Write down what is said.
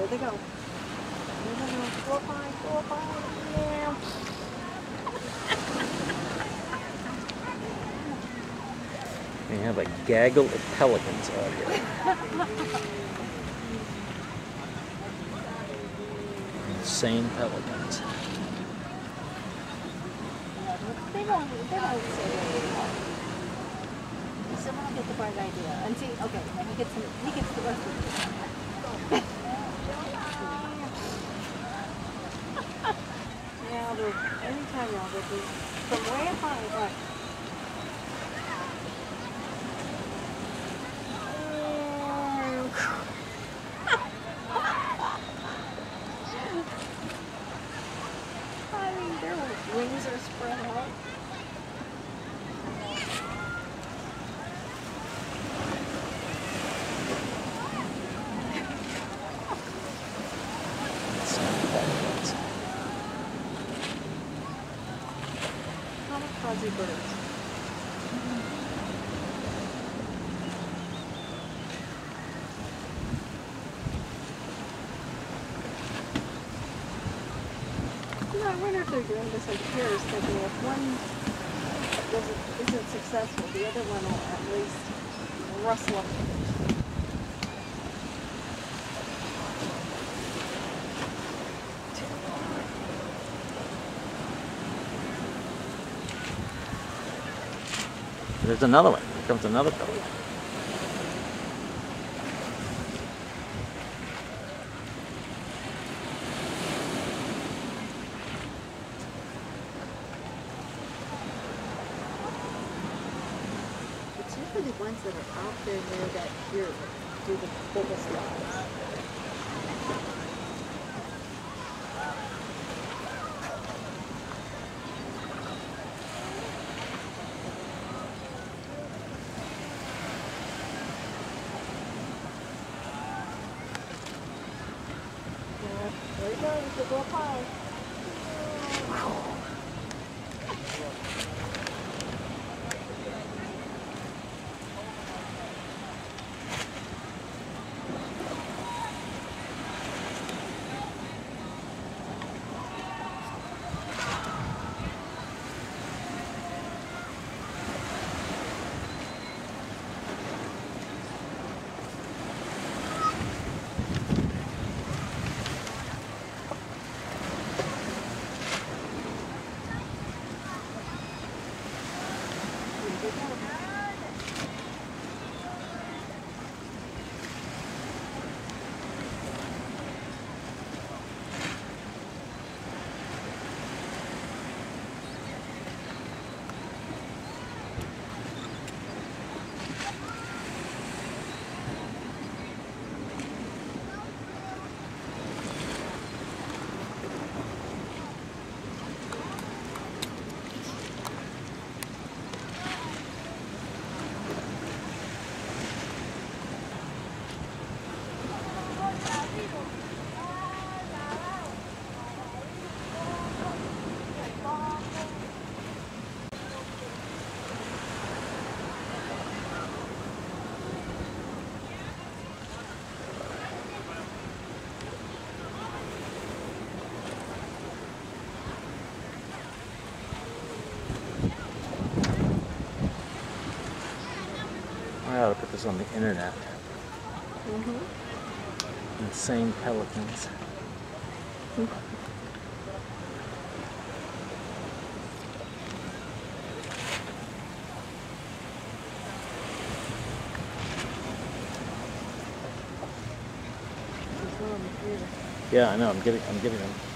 There they go. There they go. 4, 5, 4, 5. Yeah. We have a gaggle of pelicans out here. Insane pelicans. They don't say that anymore. You still want to get the bright idea. And see, okay, now he gets the rest of it. Yeah, I'll do it. Anytime y'all do this. From way up high, right. I mean, their wings are spread out. Fuzzy birds. You know, I wonder if they're doing this in pairs, thinking if one isn't successful, the other one will at least rustle up. There's another one. Here comes another pelican. It's usually the ones that are out there near that pier that do the biggest lives. There you go, you should go up high. I ought to put this on the internet. Mm-hmm. Insane pelicans. Yeah, I know. I'm getting them.